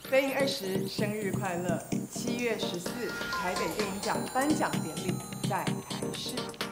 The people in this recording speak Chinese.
飞鹰20生日快乐！7月14，台北电影奖颁奖典礼在台视。